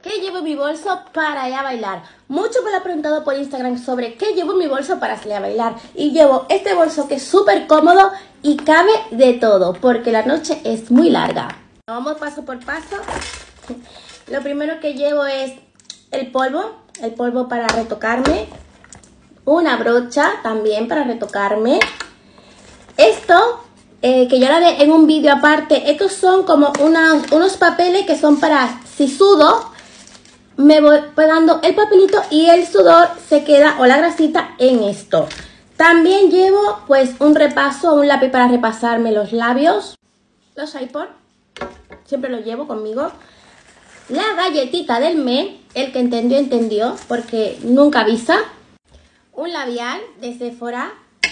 ¿Qué llevo en mi bolso para ir a bailar? Muchos me lo han preguntado por Instagram sobre qué llevo en mi bolso para salir a bailar. Y llevo este bolso que es súper cómodo y cabe de todo, porque la noche es muy larga. Vamos paso por paso. Lo primero que llevo es el polvo para retocarme. Una brocha también para retocarme. Esto, que yo lo haré en un vídeo aparte, estos son como unos papeles que son para, si sudo, me voy pegando el papelito y el sudor se queda, o la grasita, en esto. También llevo pues un repaso, un lápiz para repasarme los labios. Los iPod, siempre los llevo conmigo. La galletita del mes, el que entendió, entendió, porque nunca avisa. Un labial de Sephora.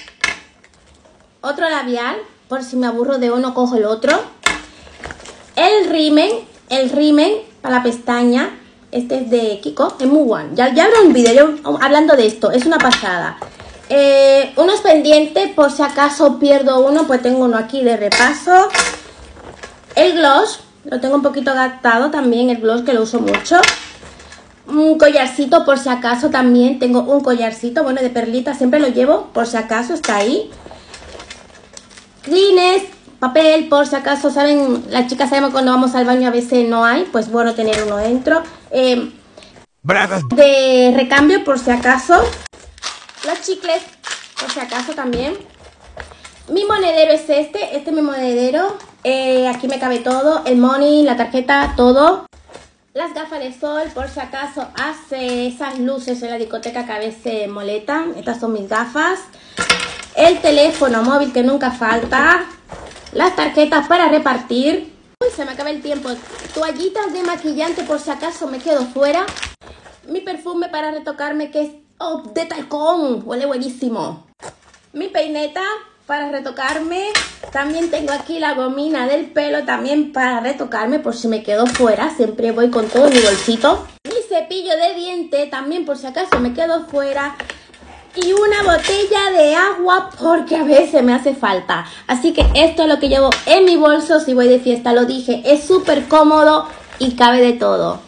Otro labial, por si me aburro de uno, cojo el otro. El rímel para la pestaña. Este es de Kiko, es muy bueno. Ya habrá un video hablando de esto, es una pasada. Unos pendientes, por si acaso pierdo uno, pues tengo uno aquí de repaso. El gloss, lo tengo un poquito gastado también, el gloss, que lo uso mucho. Un collarcito, por si acaso también tengo un collarcito, bueno, de perlitas, siempre lo llevo, por si acaso está ahí. Crines, papel, por si acaso, saben, las chicas sabemos cuando vamos al baño a veces no hay, pues bueno tener uno dentro. De recambio, por si acaso. Los chicles, por si acaso también. Mi monedero es este es mi monedero. Aquí me cabe todo, el money, la tarjeta, todo. Las gafas de sol, por si acaso hace esas luces en la discoteca que a veces molestan. Estas son mis gafas. El teléfono móvil que nunca falta. Las tarjetas para repartir. Uy, se me acaba el tiempo. Toallitas de maquillante por si acaso me quedo fuera. Mi perfume para retocarme que es de talcón. Huele buenísimo. Mi peineta para retocarme. También tengo aquí la gomina del pelo también para retocarme por si me quedo fuera. Siempre voy con todo mi bolsito. Mi cepillo de diente también por si acaso me quedo fuera. Y una botella de agua porque a veces me hace falta. Así que esto es lo que llevo en mi bolso si voy de fiesta. Lo dije, es súper cómodo y cabe de todo.